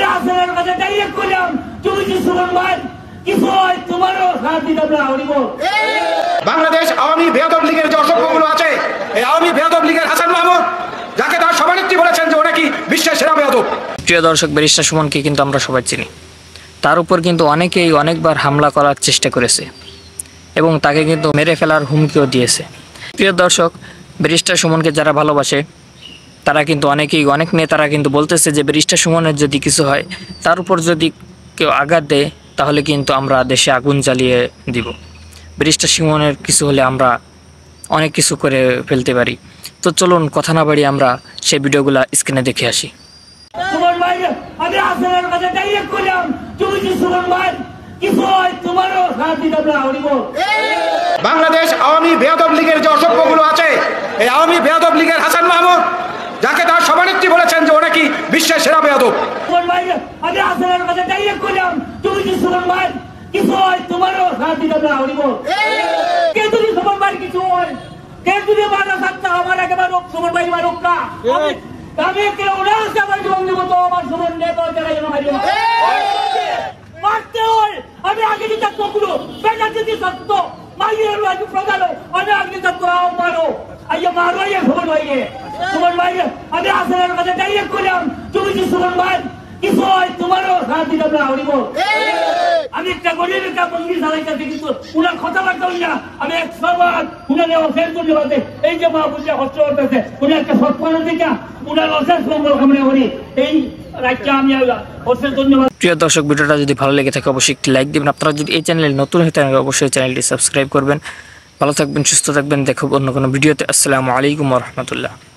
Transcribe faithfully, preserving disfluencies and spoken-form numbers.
আসলের কথা ডাইরেক্ট করলাম তুমি কি সুমন ভাই কিছু হয় তোমারও সাথ দিতে আমরা হরিব। বাংলাদেশ আওয়ামী বেয়াদব লীগের যে অসভ্যগুলো আছে, এই আওয়ামী বেয়াদব লীগের হাসান মাহমুদ, যাকে তার সভানেত্রী বলেছেন যে ও নাকি বিশ্বের সেরা বেয়াদব। প্রিয় দর্শক, ব্যারিস্টার সুমনকে কিন্তু আমরা সবাই চিনি। তার উপর কিন্তু অনেকেই অনেকবার হামলা করার চেষ্টা করেছে এবং তাকে কিন্তু মেরে ফেলার হুমকিও দিয়েছে। প্রিয় দর্শক, ব্যারিস্টার সুমনকে যারা ভালোবাসে তারা কিন্তু অনেকেই অনেক নেতারা কিন্তু বলতেছে যে ব্যারিস্টার সুমনের যদি কিছু হয়, তার উপর যদি কেউ আঘাত দেয় তাহলে কিন্তু আমরা দেশে আগুন জ্বালিয়ে দিব। ব্যারিস্টার সুমনের কিছু হলে আমরা অনেক কিছু করে ফেলতে পারি। তো চলুন কথা না বাড়িয়ে আমরা সেই ভিডিওগুলো স্ক্রিনে দেখে আসি। সুমন ভাই আমি আসলের কথা ডাইরেক্ট করলাম তুমি কি সুমন ভাই কিছু হয় তোমারও সাথ দিতে আমরা হরিব। বাংলাদেশ আওয়ামী বেয়াদব লীগের যে অসভ্যগুলো আছে, এই আওয়ামী বেয়াদব লীগের হাসান মাহমুদ, যাকে তার সভানেত্রী বলেছেন যে ও নাকি বিশ্বের সেরা বেয়াদব। সুমন ভাই আমি আসলের কথা ডাইরেক্ট করলাম তুমি কি সুমন ভাই কিছু হয় তোমারও সাথ দিতে আমরা হরিব। কে যদি সুমন ভাই কিছু হয়, কে যদি মারা থাকতে আমার একেবারে সুমন ভাই মারুক না, আমি কেউ না আমার জীবন দেবো তো আমার সুমন নেতা যারা যেন মারিব মারতে হয়। আমি আগে দিতে পুরো বেটা যদি সত্য মাইয়ের আগে প্রধান আমি আগে দিতে মারো আইয়া মারো আইয়া সুমন ভাইকে। সুমন ভাই আমি আসলের কথা ডাইরেক্ট করলাম তুমি কি সুমন ভাই কিছু হয় তোমারও সাথ দিতে আমরা হরিব। আমি একটা গরিব একটা মন্দির চালাইতেছি কিন্তু উনার কথাবার্তা না আমি এক সর্বাদ উনার অশেষ ধন্যবাদ। এই যে মা বুঝে কষ্ট করতেছে উনি একটা সৎপনা দিকা উনার অশেষ মঙ্গল কামনা করি। এই রাজ্যে আমি অশেষ ধন্যবাদ। প্রিয় দর্শক, ভিডিওটা যদি ভালো লেগে থাকে অবশ্যই একটি লাইক দিবেন। আপনারা যদি এই চ্যানেলে নতুন হয়ে থাকেন অবশ্যই চ্যানেলটি সাবস্ক্রাইব করবেন। ভালো থাকবেন, সুস্থ থাকবেন। দেখব অন্য কোনো ভিডিওতে। আসসালামু আলাইকুম ওয়া রাহমাতুল্লাহ।